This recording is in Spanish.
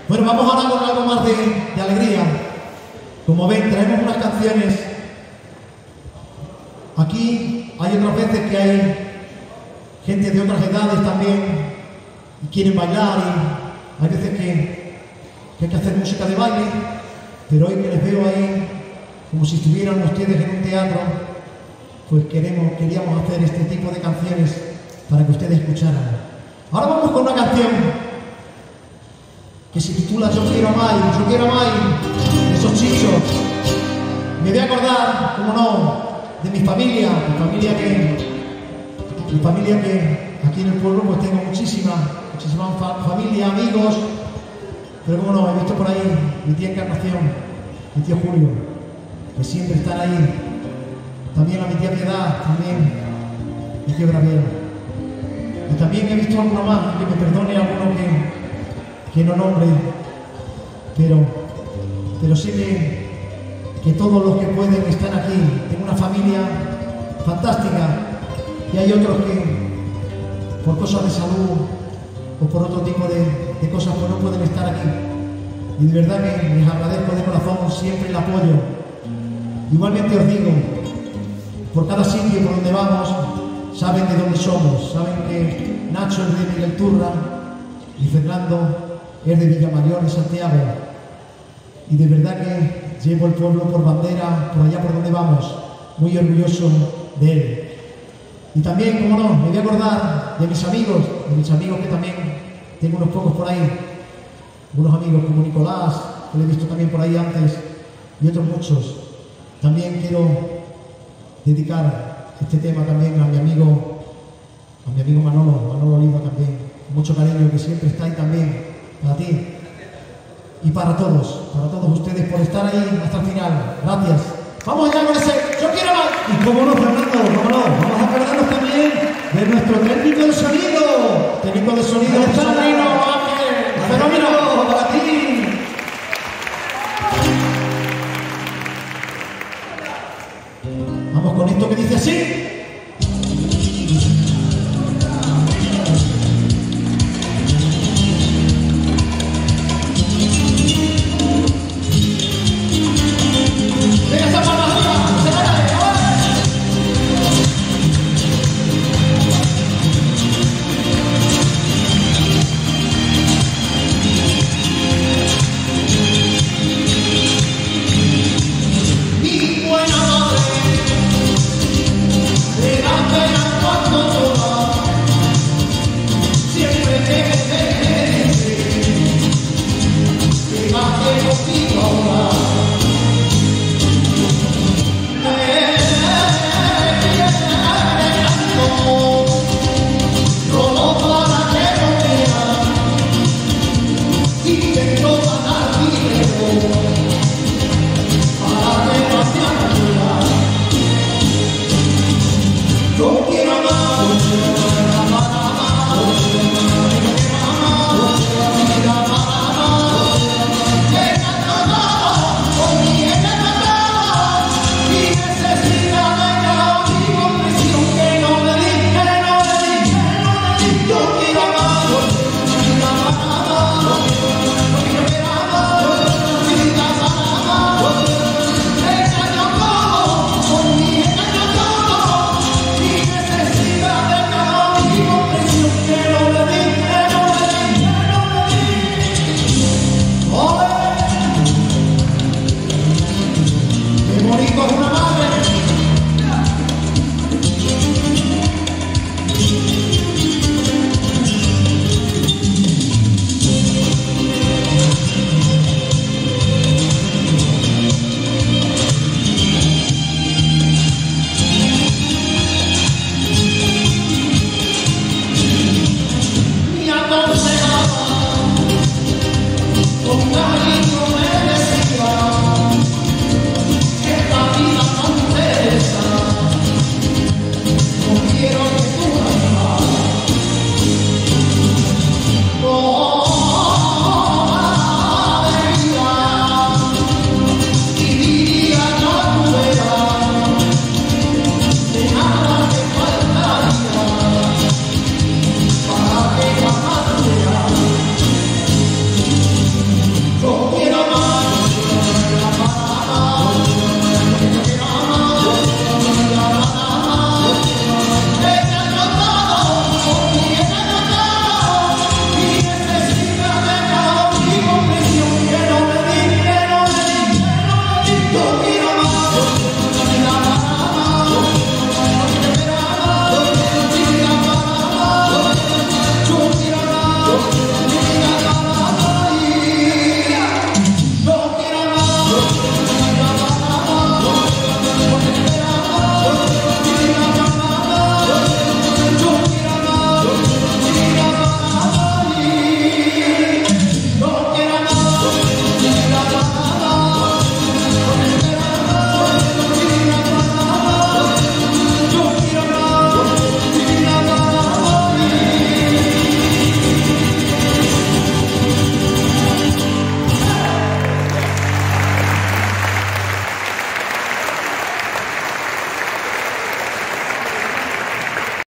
Bueno, vamos ahora con algo más de alegría. Como ven, traemos unas canciones. Aquí hay otras veces que hay gente de otras edades también y quieren bailar, y hay veces que hay que hacer música de baile, pero hoy que les veo ahí como si estuvieran ustedes en un teatro, pues queríamos hacer este tipo de canciones para que ustedes escucharan. Ahora vamos con una canción que se titula Yo quiero a Mai, esos chichos. Me voy a acordar, como no, de mi familia que aquí en el pueblo pues tengo muchísima familia, amigos, pero como no, he visto por ahí mi tía Encarnación, mi tío Julio, que siempre están ahí, también a mi tía Piedad, también mi tío Gabriel, y también he visto alguno más, que me perdone alguno que no nombre, pero sé que todos los que pueden están aquí. Tengo una familia fantástica y hay otros que por cosas de salud o por otro tipo de cosas pues no pueden estar aquí, y de verdad que les agradezco de corazón siempre el apoyo. Igualmente os digo, por cada sitio por donde vamos saben de dónde somos, saben que Nacho es de Miguel Turra y Fernando es de Villamayor de Santiago, y de verdad que llevo el pueblo por bandera, por allá por donde vamos, muy orgulloso de él. Y también, como no, me voy a acordar de mis amigos que también tengo unos pocos por ahí, unos amigos como Nicolás, que lo he visto también por ahí antes, y otros muchos. También quiero dedicar este tema también a mi amigo Manolo Oliva también, con mucho cariño, que siempre está ahí también, para ti y para todos ustedes por estar ahí hasta el final. Gracias. Vamos allá con ese Yo quiero más. Y cómo no, Fernando, cómo no, vamos a acordarnos también de nuestro técnico de sonido. Técnico de sonido, fenómeno para ti. Vamos con esto que dice así. Y